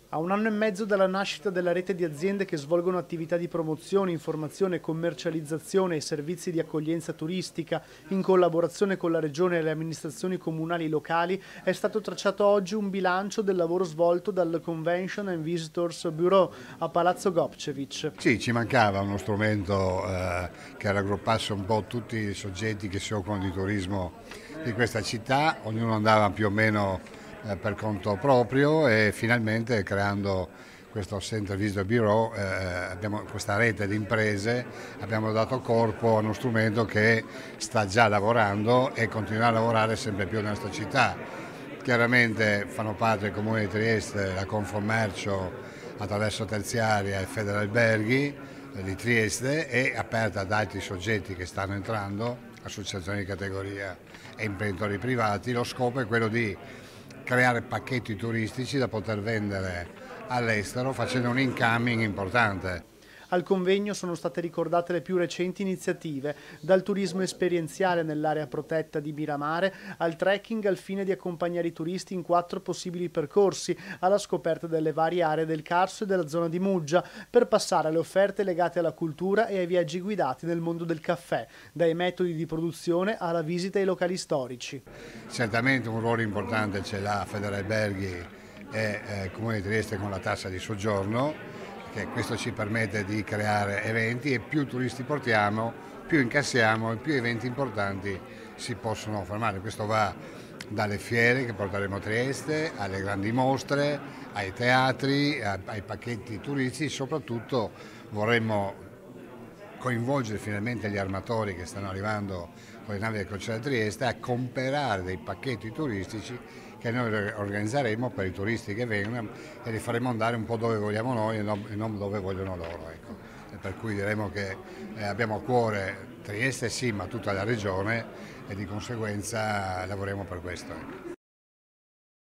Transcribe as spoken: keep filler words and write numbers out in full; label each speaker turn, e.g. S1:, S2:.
S1: A un anno e mezzo dalla nascita della rete di aziende che svolgono attività di promozione, informazione, commercializzazione e servizi di accoglienza turistica in collaborazione con la Regione e le amministrazioni comunali locali, è stato tracciato oggi un bilancio del lavoro svolto dal Convention and Visitors Bureau a Palazzo Gopčević.
S2: Sì, ci mancava uno strumento eh, che raggruppasse un po' tutti i soggetti che si occupano di turismo di questa città, ognuno andava più o meno eh, per conto proprio e finalmente creando questo Center Visitor Bureau, eh, abbiamo questa rete di imprese, abbiamo dato corpo a uno strumento che sta già lavorando e continuerà a lavorare sempre più nella nostra città. Chiaramente fanno parte del Comune di Trieste, la Confcommercio attraverso Terziaria e Federalberghi di Trieste è aperta ad altri soggetti che stanno entrando, associazioni di categoria e imprenditori privati. Lo scopo è quello di creare pacchetti turistici da poter vendere all'estero facendo un incoming importante.
S1: Al convegno sono state ricordate le più recenti iniziative, dal turismo esperienziale nell'area protetta di Miramare al trekking al fine di accompagnare i turisti in quattro possibili percorsi alla scoperta delle varie aree del Carso e della zona di Muggia, per passare alle offerte legate alla cultura e ai viaggi guidati nel mondo del caffè, dai metodi di produzione alla visita ai locali storici.
S2: Certamente un ruolo importante ce l'ha Federalberghi e eh, Comune di Trieste con la tassa di soggiorno, che questo ci permette di creare eventi e più turisti portiamo, più incassiamo e più eventi importanti si possono formare. Questo va dalle fiere che porteremo a Trieste, alle grandi mostre, ai teatri, ai pacchetti turistici. Soprattutto vorremmo coinvolgere finalmente gli armatori che stanno arrivando con le navi del crociera a Trieste a comprare dei pacchetti turistici che noi organizzeremo per i turisti che vengono e li faremo andare un po' dove vogliamo noi e non dove vogliono loro. Ecco. Per cui diremo che eh, abbiamo a cuore Trieste sì, ma tutta la regione e di conseguenza lavoriamo per questo. Ecco.